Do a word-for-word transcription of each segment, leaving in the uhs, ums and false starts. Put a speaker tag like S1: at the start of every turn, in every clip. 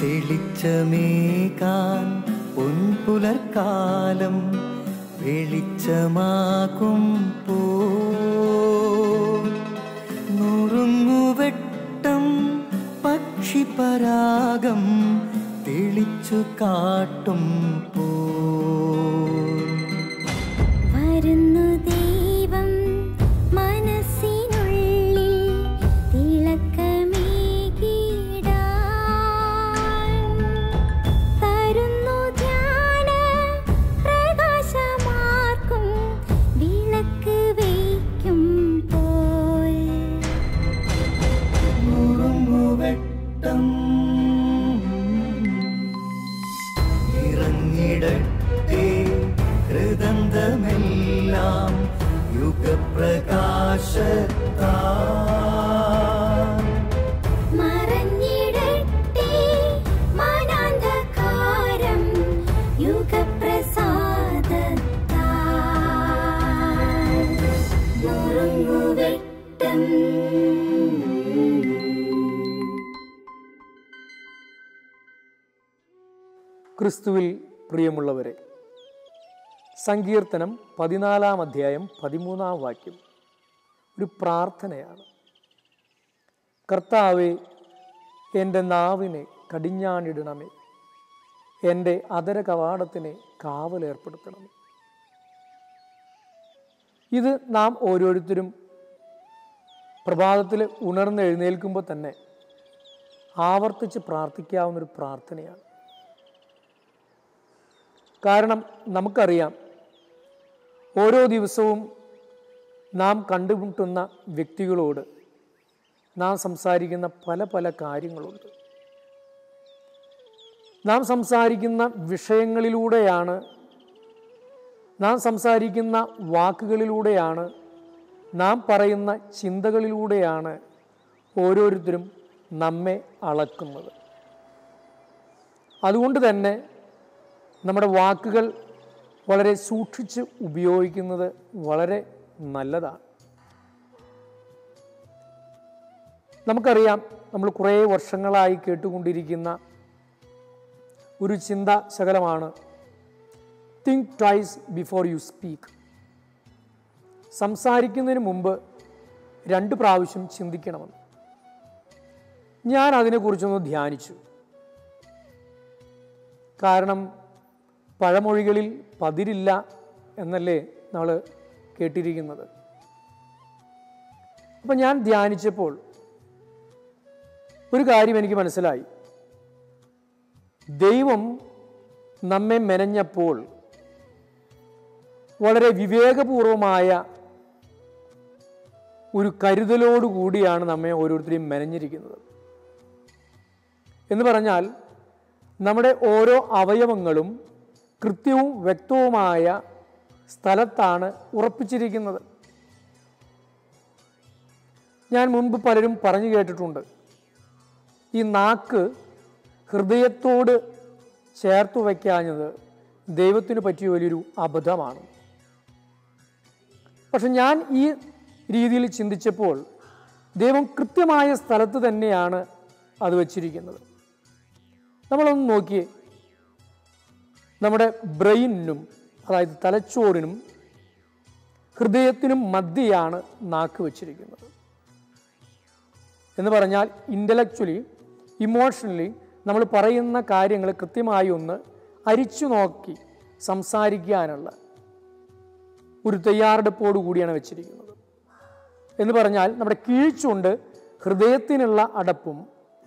S1: തെളിച്ചമേകാൻ പൊൻപുലർക്കാലം വെളിച്ചമാകുമ്പോ നുറുങ്ങുവെട്ടം പക്ഷിപരാഗം തെളിച്ചു കാട്ടും പോ
S2: വരുന്നു ദൈവം മനസ്സിനുള്ളിൽ തിളക്കമേകിടാൻ തരുന്നു ധ്യാന പ്രകാശമാർക്കും വിളക്ക് വയ്ക്കും പോൽ
S1: നുറുങ്ങുവെട്ടം ഇറങ്ങിടട്ടെ ഹൃദന്തമെല്ലാം യുഗപ്രകാശത്താൽ
S2: മറഞ്ഞിടട്ടെ മനാന്ധകാരം യുഗപ്രസാദത്താൽ നുറുങ്ങുവെട്ടം.
S3: ക്രിസ്തുവിൽ പ്രിയമുള്ളവരെ, സങ്കീർത്തനം പതിനാലാം അധ്യായം പതിമൂന്നാം വാക്യം ഒരു പ്രാർത്ഥനയാണ്. കർത്താവേ, എൻ്റെ നാവിനെ കടിഞ്ഞാണിടണമേ, എൻ്റെ അധര കവാടത്തിനെ കാവലേർപ്പെടുത്തണമേ. ഇത് നാം ഓരോരുത്തരും പ്രഭാതത്തിൽ ഉണർന്നെഴുന്നേൽക്കുമ്പോൾ തന്നെ ആവർത്തിച്ച് പ്രാർത്ഥിക്കാവുന്നൊരു പ്രാർത്ഥനയാണ്. കാരണം നമുക്കറിയാം, ഓരോ ദിവസവും നാം കണ്ടുമുട്ടുന്ന വ്യക്തികളോട് നാം സംസാരിക്കുന്ന പല പല കാര്യങ്ങളുണ്ട്. നാം സംസാരിക്കുന്ന വിഷയങ്ങളിലൂടെയാണ്, നാം സംസാരിക്കുന്ന വാക്കുകളിലൂടെയാണ്, നാം പറയുന്ന ചിന്തകളിലൂടെയാണ് ഓരോരുത്തരും നമ്മെ അളക്കുന്നത്. അതുകൊണ്ട് തന്നെ നമ്മുടെ വാക്കുകൾ വളരെ സൂക്ഷിച്ച് ഉപയോഗിക്കുന്നത് വളരെ നല്ലതാണ്. നമുക്കറിയാം, നമ്മൾ കുറേ വർഷങ്ങളായി കേട്ടുകൊണ്ടിരിക്കുന്ന ഒരു ചിന്താശകലമാണ് think twice before you speak. സംസാരിക്കുന്നതിന് മുമ്പ് രണ്ട് പ്രാവശ്യം ചിന്തിക്കണമെന്ന്. ഞാൻ അതിനെക്കുറിച്ചൊന്ന് ധ്യാനിച്ചു. കാരണം പഴമൊഴികളിൽ പതിരില്ല എന്നല്ലേ നമ്മൾ കേട്ടിരിക്കുന്നത്. അപ്പം ഞാൻ ധ്യാനിച്ചപ്പോൾ ഒരു കാര്യം എനിക്ക് മനസ്സിലായി. ദൈവം നമ്മെ മെനഞ്ഞപ്പോൾ വളരെ വിവേകപൂർവമായ ഒരു കരുതലോടുകൂടിയാണ് നമ്മെ ഓരോരുത്തരെയും മെനഞ്ഞിരിക്കുന്നത്. എന്ന് പറഞ്ഞാൽ നമ്മുടെ ഓരോ അവയവങ്ങളും കൃത്യവും വ്യക്തവുമായ സ്ഥലത്താണ് ഉറപ്പിച്ചിരിക്കുന്നത്. ഞാൻ മുൻപ് പലരും പറഞ്ഞു കേട്ടിട്ടുണ്ട്, ഈ നാക്ക് ഹൃദയത്തോട് ചേർത്തു വയ്ക്കാഞ്ഞത് ദൈവത്തിന് പറ്റിയ വലിയൊരു അബദ്ധമാണ്. പക്ഷെ ഞാൻ ഈ രീതിയിൽ ചിന്തിച്ചപ്പോൾ ദൈവം കൃത്യമായ സ്ഥലത്ത് തന്നെയാണ് അത് വച്ചിരിക്കുന്നത്. നമ്മളൊന്ന് നോക്കിയേ, നമ്മുടെ ബ്രെയിനിനും, അതായത് തലച്ചോറിനും ഹൃദയത്തിനും മധ്യയാണ് നാക്ക് വച്ചിരിക്കുന്നത്. എന്ന് പറഞ്ഞാൽ ഇൻ്റലക്ച്വലി, ഇമോഷണലി നമ്മൾ പറയുന്ന കാര്യങ്ങൾ കൃത്യമായി ഒന്ന് അരിച്ചു നോക്കി സംസാരിക്കാനുള്ള ഒരു തയ്യാറെടുപ്പോടു കൂടിയാണ് വെച്ചിരിക്കുന്നത്. എന്ന് പറഞ്ഞാൽ നമ്മുടെ കീഴ്ച്ചുണ്ട് ഹൃദയത്തിനുള്ള അടപ്പും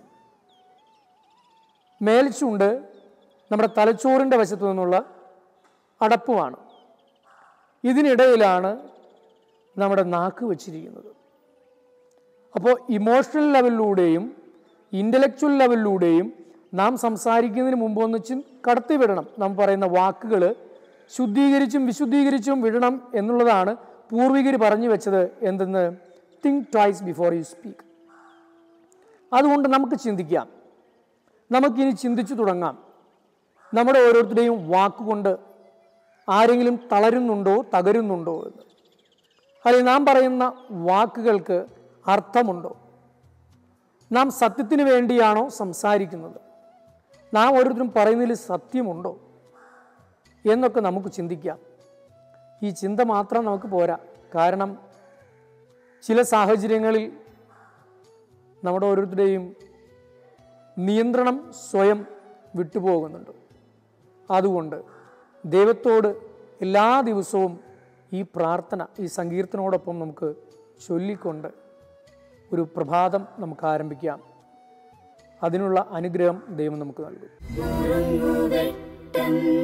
S3: മേൽച്ചുണ്ട് നമ്മുടെ തലച്ചോറിൻ്റെ വശത്തു നിന്നുള്ള അടപ്പുമാണ്. ഇതിനിടയിലാണ് നമ്മുടെ നാക്ക് വച്ചിരിക്കുന്നത്. അപ്പോൾ ഇമോഷണൽ ലെവലിലൂടെയും ഇൻ്റലക്ച്വൽ ലെവലിലൂടെയും നാം സംസാരിക്കുന്നതിന് മുമ്പ് ഒന്ന് ചി കടത്തിവിടണം. നാം പറയുന്ന വാക്കുകൾ ശുദ്ധീകരിച്ചും വിശുദ്ധീകരിച്ചും വിടണം എന്നുള്ളതാണ് പൂർവികർ പറഞ്ഞു വെച്ചത്. എന്തെന്ന്? Think twice before you speak. അതുകൊണ്ട് നമുക്ക് ചിന്തിക്കാം, നമുക്കിനി ചിന്തിച്ചു തുടങ്ങാം. നമ്മുടെ ഓരോരുത്തരുടെയും വാക്കുകൊണ്ട് ആരെങ്കിലും തളരുന്നുണ്ടോ, തകരുന്നുണ്ടോ എന്ന്. അല്ലെങ്കിൽ നാം പറയുന്ന വാക്കുകൾക്ക് അർത്ഥമുണ്ടോ? നാം സത്യത്തിന് വേണ്ടിയാണോ സംസാരിക്കുന്നത്? നാം ഓരോരുത്തരും പറയുന്നതിൽ സത്യമുണ്ടോ എന്നൊക്കെ നമുക്ക് ചിന്തിക്കാം. ഈ ചിന്ത മാത്രം നമുക്ക് പോരാ. കാരണം ചില സാഹചര്യങ്ങളിൽ നമ്മുടെ ഓരോരുത്തരുടെയും നിയന്ത്രണം സ്വയം വിട്ടുപോകുന്നുണ്ട്. അതുകൊണ്ട് ദൈവത്തോട് എല്ലാ ദിവസവും ഈ പ്രാർത്ഥന, ഈ സങ്കീർത്തനോടൊപ്പം നമുക്ക് ചൊല്ലിക്കൊണ്ട് ഒരു പ്രഭാതം നമുക്ക് ആരംഭിക്കാം. അതിനുള്ള അനുഗ്രഹം ദൈവം നമുക്ക് നൽകും.